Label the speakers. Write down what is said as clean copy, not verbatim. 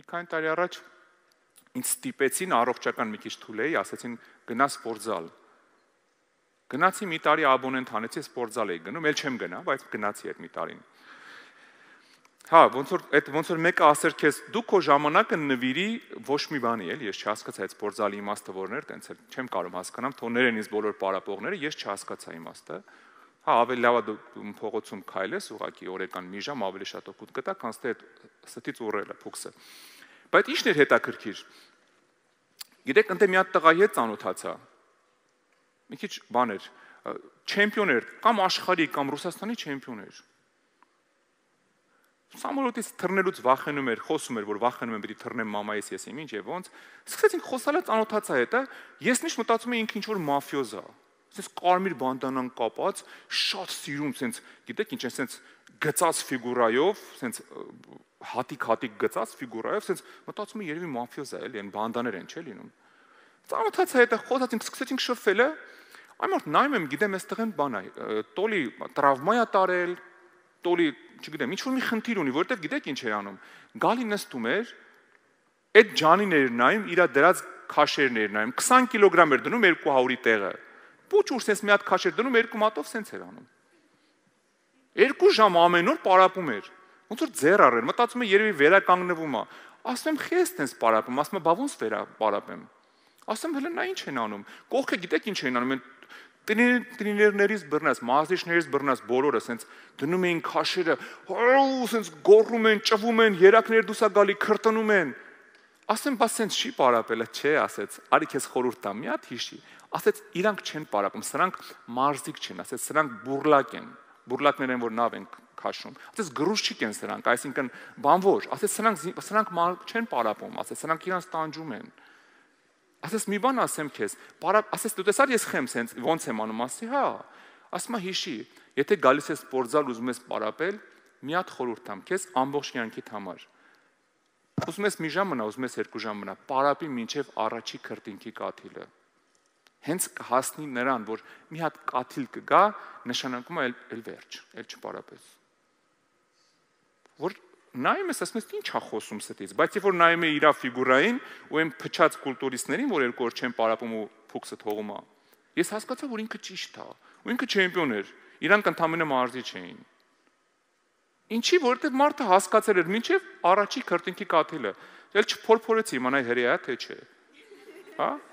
Speaker 1: քանի տարի առաջ ինձ ստիպեցին առողջական մի քիչ թույլ էի, ասեցին գնա սպորտզալ։ Գնացի մի տարի աբոնենտ հանեցի, սպորտզալ էի գնում, ել չեմ գնա, բայց գնացի այդ մի տարին։ Հա, ոնց որ մեկը ասեր քեզ, դու քո ժամանակը նվիրի ոչ մի բանի, էլի, ես չհասկացա այդ սպորտզալի իմաստը որն էր, տենց էլ չեմ կարող հասկանամ, թողներեն ինձ բոլոր պարապողները, ես չհասկացա իմաստը։ Հա, ավելի լավ է դու փողոցում քայլես, ուղղակի օրական մի ժամ ավելի շատ օգուտ կտա, քան թե ստից ուռելը, փուքսը։ Բայց ի՞նչն էր հետաքրքիր։ Գիտեք, ընդ մի հատ տղայի հետ ծանոթացա։ Մի քիչ բան էր, չեմպիոն էր, կամ աշխարհի, կամ Ռուսաստանի չեմպիոն էր։ Սամոլոտից թռնելուց վախենում էր, խոսում էր, որ վախենում եմ, պիտի թռնեմ մամայիս ես իմ ինչ եւ ոնց։ Սկսեցինք խոսալ, ծանոթացա հետը, ես միշտ մտածում եմ ինքը ինչ որ մաֆիոզ է։ Սենց կարմիր բանդանան կապած, շատ սիրուն, սենց, գիտեք ինչ է, սենց գծած ֆիգուրայով, սենց հատիկ գծած ֆիգուրայով, սենց մտածում եմ երևի մաֆիոզ է, էլի, այն բանդաներ են, չէ՞ լինում։ Ծանոթացա հետը, խոսացինք, սկսեցինք շփվել, այմարդ նայում եմ, գիտեմ, այս տղեն բան է, տոլի տրավմա է տարել, տոլի, չգիտեմ, ինչ որ մի խնդիր ունի, որովհետև գիտեք ինչ էր անում։ Գալի նստում էր, այդ ջանիներ նայում, իր դրած քաշերներ նայում, 20 կիլոգրամ էր դնում 200-ի տեղը։ Պուչ ուր սենց մի հատ քաշեր դնում 2 մատով սենց էր անում։ 2 ժամ ամեն օր պարապում էր։ Ոնց որ ձեռ առել, մտածում եմ երևի վերականգնվում է։ Ասում եմ, խես տենց պարապում, ասում եմ, բա ոնց վերապարապեմ։ Ասում եմ, հələ նա ինչ են անում։ Կողքը գիտեք ինչ են անում, տրիներներից բռնած, մարզիչներից բռնած բոլորը սենց դնում էին քաշերը, սենց գոռում են, ճվում են, երակներ դուսա գալի, քրտնում են։ Ասեմ, բա սենց չի պարապելը, չէ, ասեց, արի քեզ խորհուրդ տամ, մի հատ հիշի։ Ասեց, իրանք չեն պարապում, սրանք մարզիկ չեն, ասեց, սրանք բուրլակ են, բուրլակներ են, որ նավ են քաշում։ Ասեց, գրուժչիկ են սրանք, այսինքն բան որ, ասեց, սրանք չեն պարապում, ասեց, սրանք իրանց տանջում են։ Ասես մի բան ասեմ քեզ, ասես դու տեսար ես խեմ սենց ոնց եմ անում, ասի, հա, ասում եմ հիշի, եթե գալիս ես սպորտզալ ուզում ես պարապել, մի հատ խորհուրդ տամ քեզ ամբողջ կյանքիդ համար։ Ուզում ես մի ժամ մնա, ուզում ես 2 ժամ մնա, պարապի մինչև առաջի քրտինքի կաթիլը։ Հենց կհասնի նրան, որ մի հատ կաթիլ կգա, նշանակում է էլ վերջ, էլ չպարապես։ Որ նայում ես, ասում ես, ինչ է խոսում ստից, բայց երբ որ նայում ես իր ֆիգուրային ու այն փչած կուլտուրիստներին, որ 2 օր չեն պարապում ու փուքսը թողում է, ես հասկացա, որ ինքը ճիշտ է, ու ինքը չեմպիոն էր, իրանք ընդամենը մարզիչ էին։ Ինչի, որովհետև մարդը հասկացել էր մինչև առաջի քրտինքի կաթիլը, էլ չփորփորեցի իմանալ հրեա թե չէ։ Հա?